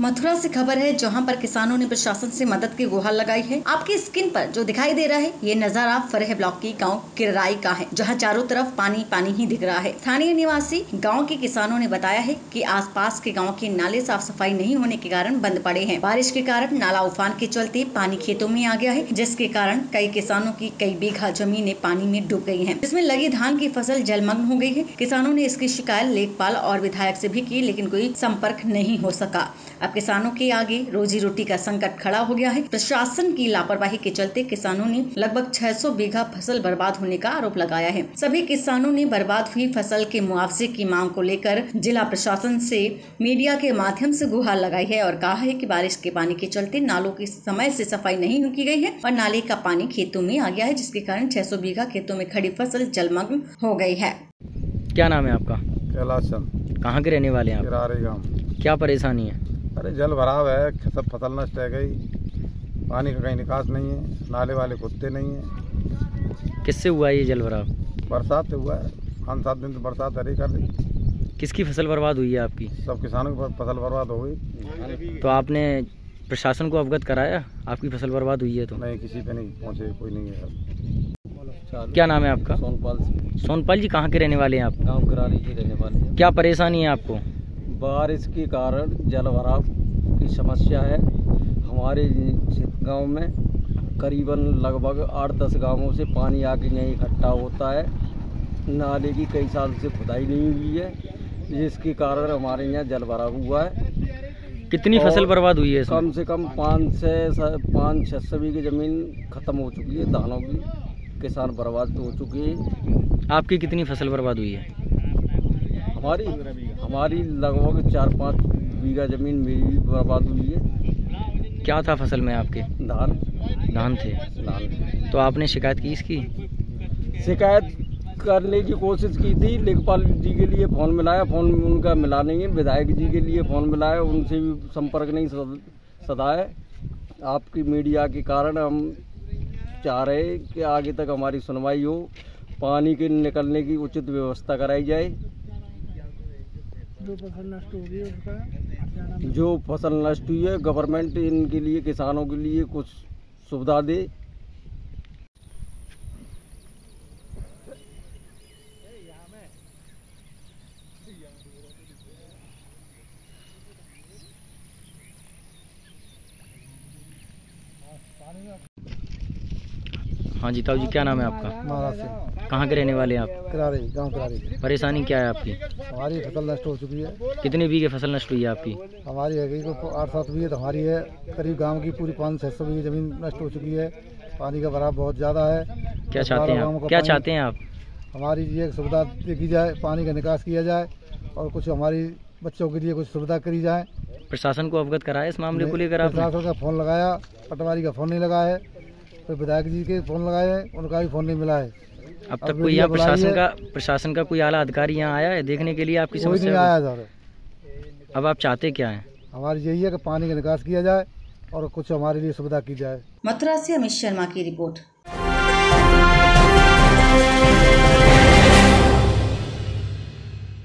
मथुरा से खबर है जहां पर किसानों ने प्रशासन से मदद की गुहार लगाई है। आपकी स्क्रीन पर जो दिखाई दे रहा है ये नजारा फरेह ब्लॉक की गांव किराई का है, जहां चारों तरफ पानी पानी ही दिख रहा है। स्थानीय निवासी गांव के किसानों ने बताया है कि आसपास के गांव के नाले साफ सफाई नहीं होने के कारण बंद पड़े हैं। बारिश के कारण नाला उफान के चलते पानी खेतों में आ गया है, जिसके कारण कई किसानों की कई बीघा जमीनें पानी में डूब गई है, जिसमें लगी धान की फसल जलमग्न हो गई है। किसानों ने इसकी शिकायत लेखपाल और विधायक से भी की, लेकिन कोई संपर्क नहीं हो सका। अब किसानों के आगे रोजी रोटी का संकट खड़ा हो गया है। प्रशासन की लापरवाही के चलते किसानों ने लगभग 600 बीघा फसल बर्बाद होने का आरोप लगाया है। सभी किसानों ने बर्बाद हुई फसल के मुआवजे की मांग को लेकर जिला प्रशासन से मीडिया के माध्यम से गुहार लगाई है और कहा है कि बारिश के पानी के चलते नालों की समय से सफाई नहीं की गई है और नाले का पानी खेतों में आ गया है, जिसके कारण 600 बीघा खेतों में खड़ी फसल जलमग्न हो गई है। क्या नाम है आपका? कैलाश चंद। कहाँ के रहने वाले हैं आप? किरारे गाँव। क्या परेशानी है? अरे जल भराव है, सब फसल नष्ट है गई, पानी का कहीं निकास नहीं है, नाले वाले कुत्ते नहीं है। किससे हुआ ये जल भराव? बरसात से हुआ है, 5-7 दिन से बरसात हरी कर रही। किसकी फसल बर्बाद हुई है आपकी? सब किसानों की फसल बर्बाद हो गई। तो आपने प्रशासन को अवगत कराया आपकी फसल बर्बाद हुई है? तो नहीं, किसी पे नहीं पहुँचे, कोई नहीं है। क्या नाम है आपका? सोनपाल। सोनपाल जी, कहाँ के रहने वाले हैं आप? गाँव किरारी के रहने वाले हैं। क्या परेशानी है आपको? बारिश के कारण जल भराव की समस्या है। हमारे गांव में करीबन लगभग 8-10 गांवों से पानी आके यहीं इकट्ठा होता है। नाले की कई साल से खुदाई नहीं हुई है, जिसके कारण हमारे यहाँ जल भराव हुआ है। कितनी फसल बर्बाद हुई है इसमें? कम से कम 500-600 बीघे जमीन खत्म हो चुकी है, धानों की किसान बर्बाद हो चुके हैं। आपकी कितनी फसल बर्बाद हुई है? हमारी लगभग 4-5 बीघा जमीन मेरी बर्बाद हुई है। क्या था फसल में आपके? धान थे। धान। तो आपने शिकायत की इसकी? शिकायत करने की कोशिश की थी, लेखपाल जी के लिए फ़ोन मिलाया, फ़ोन उनका मिला नहीं है। विधायक जी के लिए फ़ोन मिलाया, उनसे भी संपर्क नहीं सदा है। आपकी मीडिया के कारण हम चाह रहे हैं कि आगे तक हमारी सुनवाई हो, पानी के निकलने की उचित व्यवस्था कराई जाए। जो फसल नष्ट हुई है, गवर्नमेंट इनके लिए, किसानों के लिए कुछ सुविधा दे। हाँ जी, ताऊ जी, क्या नाम है आपका? महाराज सिंह। कहाँ के रहने वाले हैं आप? किरारे गाँव किरारे। परेशानी क्या है आपकी? हमारी फसल नष्ट हो चुकी है। कितने बीघे फसल नष्ट हुई है आपकी? हमारी है 8-7 बीघे तो हमारी है। करीब गांव की पूरी 500-600 बीघे जमीन नष्ट हो चुकी है। पानी का भराव बहुत ज़्यादा है। क्या चाहते हैं आप? क्या चाहते हैं आप? हमारी ये सुविधा देखी जाए, पानी का निकास किया जाए और कुछ हमारी बच्चों के लिए कुछ सुविधा करी जाए। प्रशासन को अवगत कराया इस मामले को लेकर आपने? प्रशासन का फ़ोन लगाया, पटवारी का फ़ोन नहीं लगा है, तो विधायक जी के फ़ोन लगाए हैं, उनका भी फ़ोन नहीं मिला है। अब तक कोई यहाँ प्रशासन का कोई आला अधिकारी यहाँ आया है देखने के लिए आपकी समस्या? कोई नहीं आया सर। अब आप चाहते क्या हैं? हमारी यही है कि पानी का निकास किया जाए और कुछ हमारे लिए सुविधा की जाए। मथुरा से अमित शर्मा की रिपोर्ट।